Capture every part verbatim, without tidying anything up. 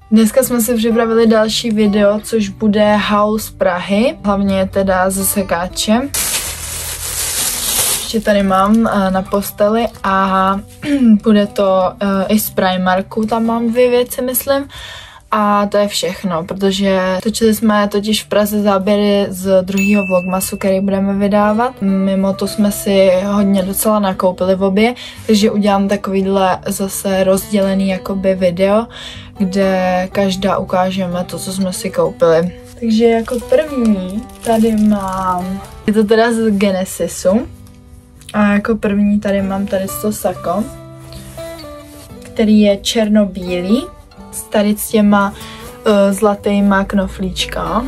Dneska jsme si připravili další video, což bude haul z Prahy, hlavně teda ze sekáčem. Ještě tady mám na posteli a bude to i z Primarku, tam mám dvě věci, myslím. A to je všechno, protože točili jsme totiž v Praze záběry z druhého vlogmasu, který budeme vydávat. Mimo to jsme si hodně docela nakoupili v obě, takže udělám takovýhle zase rozdělený jakoby video, kde každá ukážeme to, co jsme si koupili. Takže jako první tady mám, je to teda z Genesisu, a jako první tady mám tady to sako, který je černobílý, s tady s těma uh, zlatýma knoflíčka.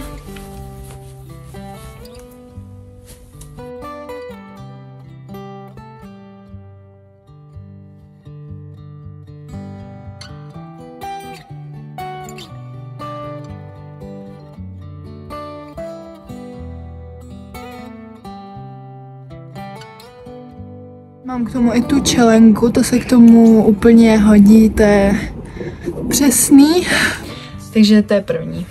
Mám k tomu i tu čelenku, to se k tomu úplně hodí, to je přesný. Takže to je první.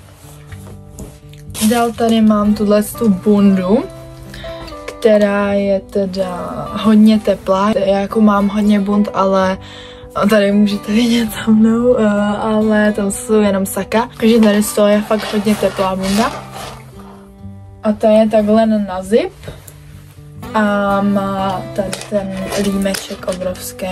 Dál tady mám tuhle tu bundu, která je teda hodně teplá. Já jako mám hodně bund, ale tady můžete vidět za mnou, ale tam jsou jenom saka. Takže tady z toho je fakt hodně teplá bunda. A ta je takhle na zip. A má tady ten límeček obrovský.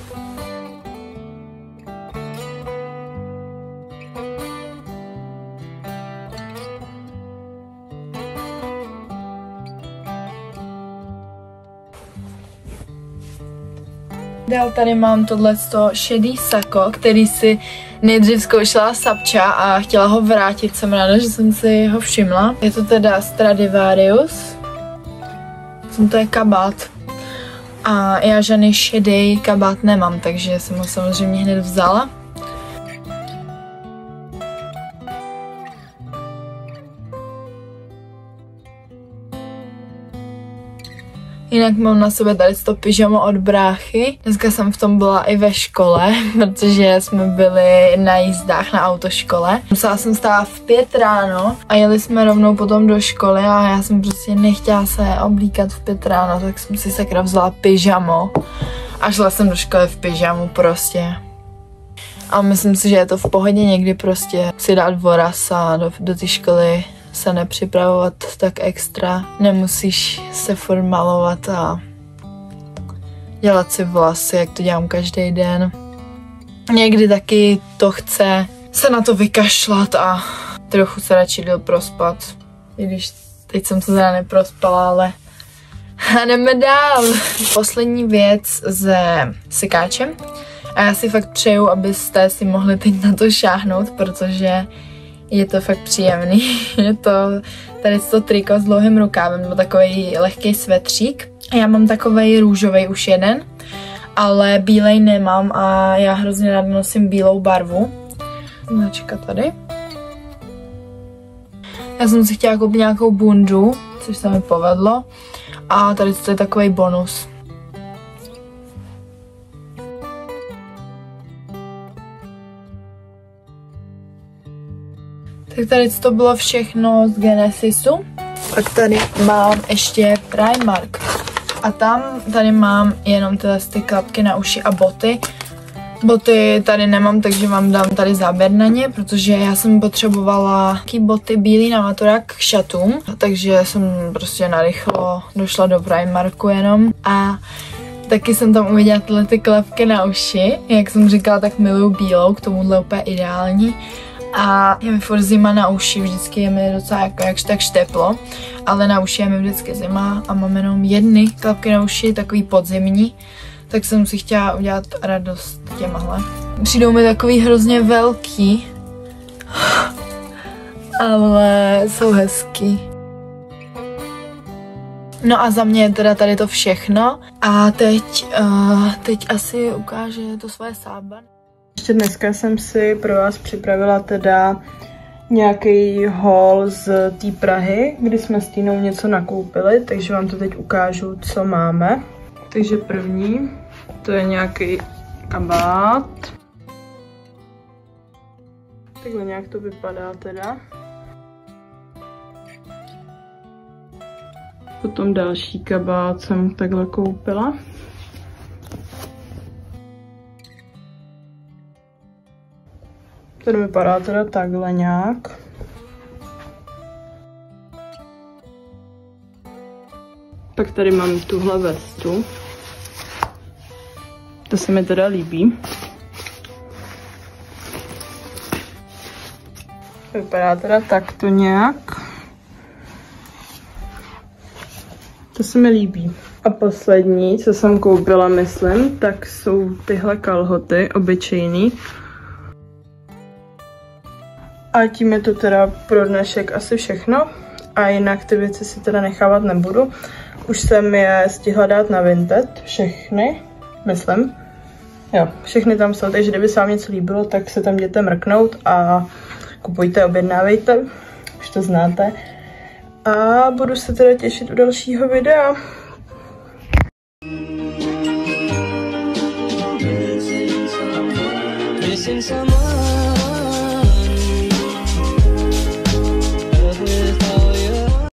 Dál tady mám tohleto šedý sako, který si nejdřív zkoušela Sapča a chtěla ho vrátit. Jsem ráda, že jsem si ho všimla. Je to teda Stradivarius. To je kabát. A já žádný šedý kabát nemám, takže jsem ho samozřejmě hned vzala. Jinak mám na sobě tady to pyžamo od bráchy. Dneska jsem v tom byla i ve škole, protože jsme byli na jízdách na autoškole. Musela jsem stát v pět ráno a jeli jsme rovnou potom do školy a já jsem prostě nechtěla se oblíkat v pět ráno, tak jsem si sakra vzala pyžamo a šla jsem do školy v pyžamu prostě. A myslím si, že je to v pohodě někdy prostě si dát voraz a do, do té školy se nepřipravovat tak extra. Nemusíš se furt malovat a dělat si vlasy, jak to dělám každý den. Někdy taky to chce se na to vykašlat a trochu se radši jdu prospat. I když teď jsem to teda neprospala, ale a jdeme dál. Poslední věc se sekáčem. A já si fakt přeju, abyste si mohli teď na to šáhnout, protože je to fakt příjemný. Je to tady to triko s dlouhým rukávem, nebo takový lehký svetřík. Já mám takovej růžový už jeden, ale bílej nemám a já hrozně ráda nosím bílou barvu. Značka tady. Já jsem si chtěla koupit nějakou bundu, což se mi povedlo. A tady to je takový bonus. Tak tady to bylo všechno z Genesisu. Pak tady mám ještě Primark. A tam tady mám jenom tyhle ty klapky na uši a boty. Boty tady nemám, takže vám dám tady záběr na ně, protože já jsem potřebovala taky boty bílý na maturák k šatům, takže jsem prostě narychlo došla do Primarku jenom a taky jsem tam uviděla tyhle ty klapky na uši. Jak jsem říkala, tak miluju bílou, k tomuhle úplně ideální. A je mi furt zima na uši, vždycky je mi docela jako jakž takž teplo, ale na uši je mi vždycky zima a mám jenom jedny klapky na uši, takový podzimní, tak jsem si chtěla udělat radost těmahle. Přijdou mi takový hrozně velký, ale jsou hezký. No a za mě je teda tady to všechno a teď, uh, teď asi ukáže to svoje sába. Ještě dneska jsem si pro vás připravila teda nějaký haul z té Prahy, kdy jsme s Týnou něco nakoupili, takže vám to teď ukážu, co máme. Takže první, to je nějaký kabát. Takhle nějak to vypadá teda. Potom další kabát jsem takhle koupila. Ten vypadá teda takhle nějak. Pak tady mám tuhle vestu. To se mi teda líbí. Vypadá teda takto nějak. To se mi líbí. A poslední, co jsem koupila, myslím, tak jsou tyhle kalhoty, obyčejný. A tím je to teda pro dnešek asi všechno. A jinak ty věci si teda nechávat nebudu. Už jsem je stihla dát na Vinted, všechny, myslím. Jo, všechny tam jsou, takže kdyby se vám něco líbilo, tak se tam jděte mrknout a kupujte, objednávejte, už to znáte. A budu se teda těšit u dalšího videa. Missing someone.